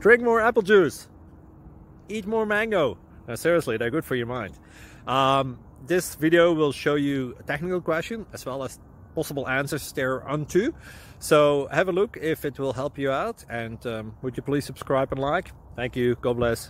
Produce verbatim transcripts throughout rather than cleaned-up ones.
Drink more apple juice. Eat more mango. No, seriously, they're good for your mind. Um, this video will show you a technical question as well as possible answers thereunto. So have a look if it will help you out, and um, would you please subscribe and like? Thank you. God bless.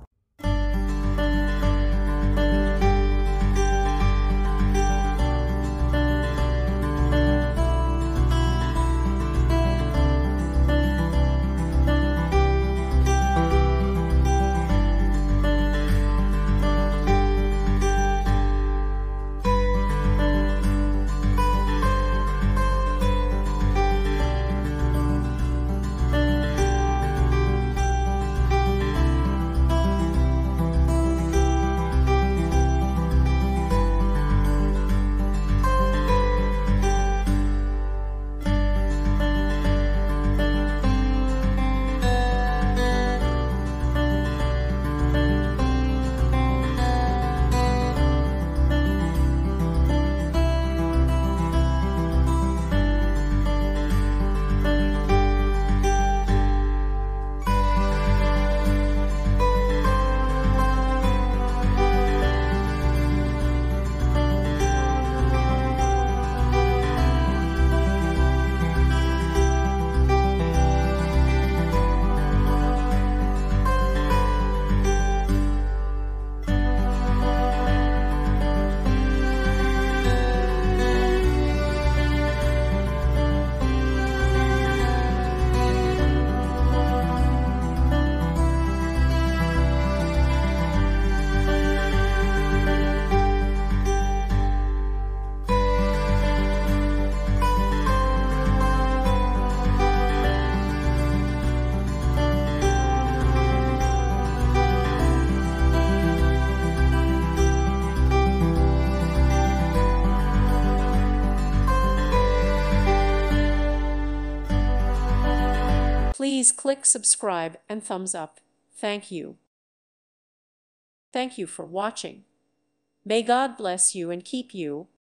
Please click subscribe and thumbs up. Thank you. Thank you for watching. May God bless you and keep you.